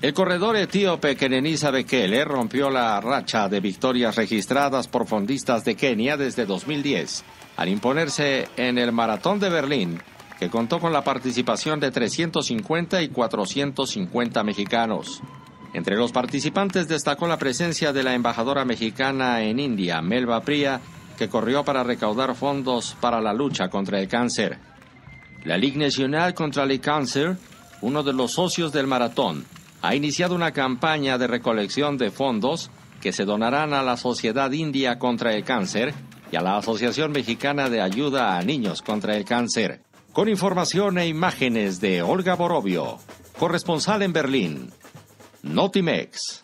El corredor etíope Kenenisa Bekele rompió la racha de victorias registradas por fondistas de Kenia desde 2010, al imponerse en el Maratón de Berlín, que contó con la participación de 350 y 450 mexicanos. Entre los participantes destacó la presencia de la embajadora mexicana en India, Melba Priya, que corrió para recaudar fondos para la lucha contra el cáncer. La Ligue Nationale contre le Cancer, uno de los socios del maratón, ha iniciado una campaña de recolección de fondos que se donarán a la Sociedad India contra el Cáncer y a la Asociación Mexicana de Ayuda a Niños contra el Cáncer. Con información e imágenes de Olga Borovio, corresponsal en Berlín, Notimex.